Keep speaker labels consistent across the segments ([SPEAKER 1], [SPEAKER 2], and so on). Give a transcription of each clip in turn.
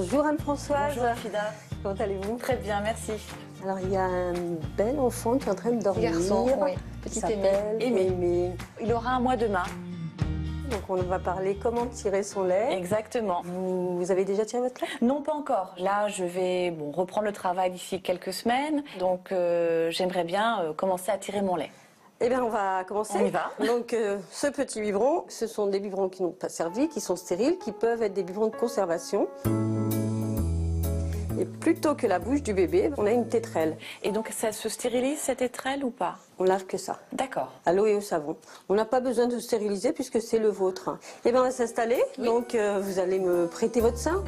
[SPEAKER 1] Bonjour Anne-Françoise.
[SPEAKER 2] Bonjour Fida.
[SPEAKER 1] Comment allez-vous?
[SPEAKER 2] Très bien, merci.
[SPEAKER 1] Alors il y a un bel enfant qui est en train de dormir.
[SPEAKER 2] Garçon, oui. Petit Aimé. Il aura un mois demain.
[SPEAKER 1] Donc on va parler comment tirer son lait.
[SPEAKER 2] Exactement.
[SPEAKER 1] Vous avez déjà tiré votre lait?
[SPEAKER 2] Non, pas encore. Là, je vais reprendre le travail d'ici quelques semaines. Donc j'aimerais bien commencer à tirer mon lait.
[SPEAKER 1] Eh bien, on va commencer.
[SPEAKER 2] On y va.
[SPEAKER 1] Donc, ce petit biberon, ce sont des biberons qui n'ont pas servi, qui sont stériles, qui peuvent être des biberons de conservation. Et plutôt que la bouche du bébé, on a une tétrelle.
[SPEAKER 2] Et donc, ça se stérilise cette étrelle ou pas?
[SPEAKER 1] On lave que ça.
[SPEAKER 2] D'accord.
[SPEAKER 1] À l'eau et au savon. On n'a pas besoin de stériliser puisque c'est le vôtre. Eh bien, on va s'installer.
[SPEAKER 2] Oui.
[SPEAKER 1] Donc, vous allez me prêter votre sein.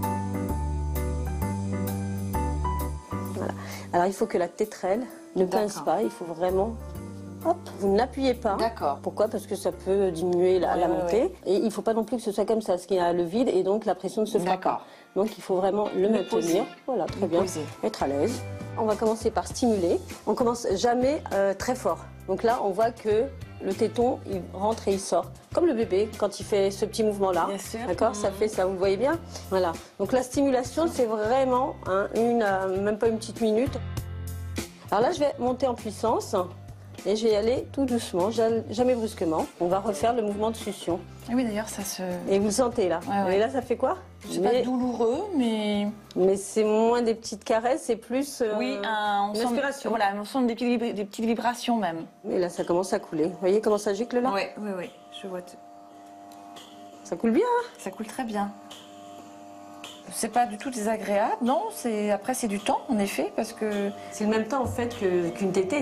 [SPEAKER 1] Voilà. Alors, il faut que la tétrelle ne pince pas. Il faut vraiment... Hop, vous n'appuyez pas.
[SPEAKER 2] D'accord.
[SPEAKER 1] Pourquoi? Parce que ça peut diminuer la montée. Ouais. Et il ne faut pas non plus que ce soit comme ça, parce qu'il y a le vide et donc la pression ne se fera pas. Donc il faut vraiment le maintenir.
[SPEAKER 2] Poser.
[SPEAKER 1] Voilà, très bien.
[SPEAKER 2] Poser.
[SPEAKER 1] Être à l'aise. On va commencer par stimuler. On commence jamais très fort. Donc là, on voit que le téton, il rentre et il sort. Comme le bébé, quand il fait ce petit mouvement-là.
[SPEAKER 2] Bien sûr.
[SPEAKER 1] D'accord, ça fait ça, vous le voyez bien? Voilà. Donc la stimulation, c'est vraiment même pas une petite minute. Alors là, je vais monter en puissance. Et je vais y aller tout doucement, jamais brusquement. On va refaire le mouvement de succion.
[SPEAKER 2] Ah oui, d'ailleurs, ça se...
[SPEAKER 1] Et vous le sentez là.
[SPEAKER 2] Ouais, ouais.
[SPEAKER 1] Et là, ça fait quoi?
[SPEAKER 2] C'est pas douloureux, mais...
[SPEAKER 1] Mais c'est moins des petites caresses, c'est plus
[SPEAKER 2] oui,
[SPEAKER 1] une inspiration.
[SPEAKER 2] Voilà, on sent des petites vibrations même.
[SPEAKER 1] Et là, ça commence à couler. Vous voyez comment ça gicle là?
[SPEAKER 2] Oui, oui, oui. Je vois.
[SPEAKER 1] Ça coule bien, hein?
[SPEAKER 2] Ça coule très bien. C'est pas du tout désagréable, non. Après, c'est du temps, en effet, parce que...
[SPEAKER 1] C'est le même temps, en fait, qu'une tétée.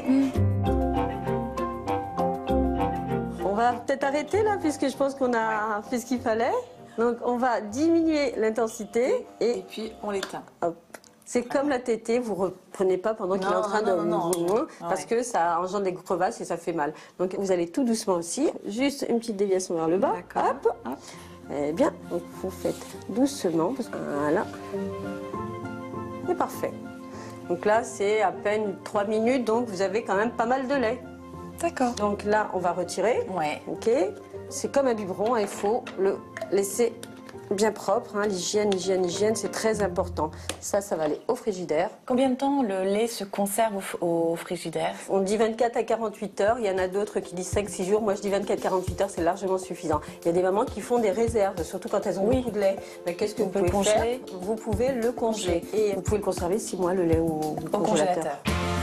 [SPEAKER 1] On va peut-être arrêter, là, puisque je pense qu'on a fait ce qu'il fallait. Donc, on va diminuer l'intensité.
[SPEAKER 2] Et puis, on l'éteint.
[SPEAKER 1] C'est comme la tétée, vous reprenez pas pendant qu'il est en train de... parce que ça engendre des crevasses et ça fait mal. Donc, vous allez tout doucement aussi. Juste une petite déviation vers le bas. Hop, hop. Eh bien, donc vous faites doucement. Voilà. C'est parfait. Donc là, c'est à peine 3 minutes, donc vous avez quand même pas mal de lait. D'accord. Donc là, on va retirer.
[SPEAKER 2] Ouais.
[SPEAKER 1] Ok. C'est comme un biberon, il faut le laisser bien propre. Hein. L'hygiène, c'est très important. Ça va aller au frigidaire.
[SPEAKER 2] Combien de temps le lait se conserve au frigidaire?
[SPEAKER 1] On dit 24 à 48 heures. Il y en a d'autres qui disent 5-6 jours. Moi, je dis 24-48 heures, c'est largement suffisant. Il y a des mamans qui font des réserves, surtout quand elles ont beaucoup de lait. Qu'est-ce que vous pouvez faire? Vous pouvez le congeler. Et vous pouvez le conserver 6 mois, le lait au congélateur.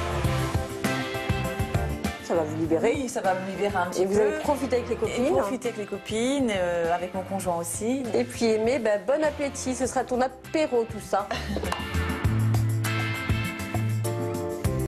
[SPEAKER 1] Ça va vous libérer.
[SPEAKER 2] Oui, ça va me libérer un petit peu.
[SPEAKER 1] Et vous allez profiter avec les copines.
[SPEAKER 2] Et profiter avec les copines, avec mon conjoint aussi.
[SPEAKER 1] Et puis Aimé, bon appétit, ce sera ton apéro tout ça.